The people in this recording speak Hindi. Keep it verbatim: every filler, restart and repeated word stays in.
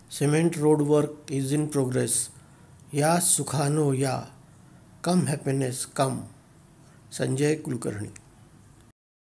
Cement road work is in progress. या सुखानो या. Come happiness, come. Sanjay Kulkarni.